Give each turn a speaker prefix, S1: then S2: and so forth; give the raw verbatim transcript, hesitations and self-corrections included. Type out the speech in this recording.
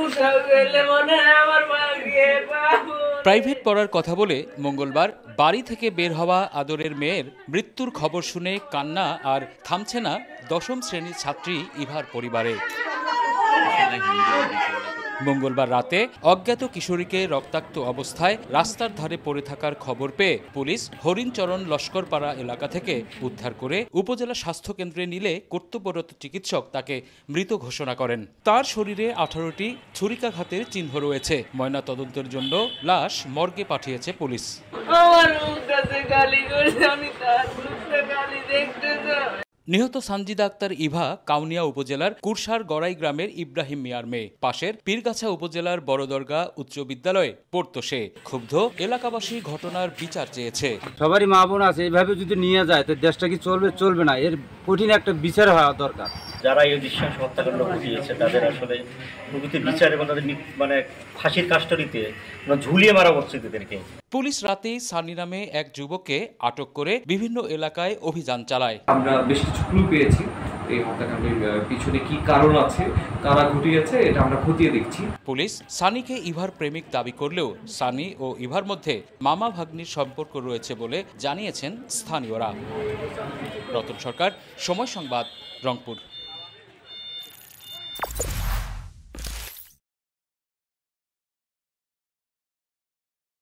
S1: Private পড়ার কথা বলে মঙ্গলবার বাড়ি থেকে বের হওয়া আদরের মেয়ের মৃত্যুর খবর শুনে কান্না আর থামছে না দশম শ্রেণীর ছাত্রী ইভার পরিবারে। মঙ্গলবার রাতে অজ্ঞাত কিশোরীকে রক্তাক্ত অবস্থায় রাস্তার ধারে পড়ে থাকার খবর পেয়ে পুলিশ হরিণচরণ লস্করপাড়া এলাকা থেকে উদ্ধার করে উপজেলা স্বাস্থ্য কেন্দ্রে নিলে কর্তব্যরত চিকিৎসক তাকে মৃত ঘোষণা করেন। তার শরীরে আঠারোটি ছুরিকাঘাতের চিহ্ন রয়েছে। ময়না তদন্তের জন্য লাশ মর্গে পাঠিয়েছে পুলিশ। নিহত সানজিদা আক্তার ইভা কাউনিয়া উপজেলার কুরসার গড়াই গ্রামের ইব্রাহিম মিয়ার মেয়ে। পাশের পীরগাছা উপজেলার বড়দরগা উচ্চ বিদ্যালয়ে পড়তো সে। ক্ষুব্ধ এলাকাবাসী ঘটনার বিচার চেয়েছে।
S2: সবারই মা বোন আছে, এইভাবে যদি নিয়ে যায় তো দেশটা কি চলবে? চলবে না। এর কঠিন একটা বিচার হওয়া দরকার।
S3: যারা এই দৃশ্যাংশ হত্যাকাণ্ড ঘটিয়েছে তাদের আসলে প্রকৃত বিচার এবং তাদের মানে ফাঁসির কাস্টডিতে ঝুলিয়ে মারা উচিত এদেরকে।
S1: পুলিশ রাতেই সানি নামে এক যুবককে আটক করে বিভিন্ন এলাকায় অভিযান চালায়।
S4: আমরা বেশ কিছু ক্লু পেয়েছি এই হত্যাকাণ্ডের পিছনে কি কারণ আছে, কারা ঘটিয়েছে, এটা আমরা খতিয়ে দেখছি।
S1: পুলিশ সানিকে ইভার প্রেমিক দাবি করলেও সানি ও ইভার মধ্যে মামা ভাগ্নির সম্পর্ক রয়েছে বলে জানিয়েছেন স্থানীয়রা। রতন সরকার, সময় সংবাদ, রংপুর।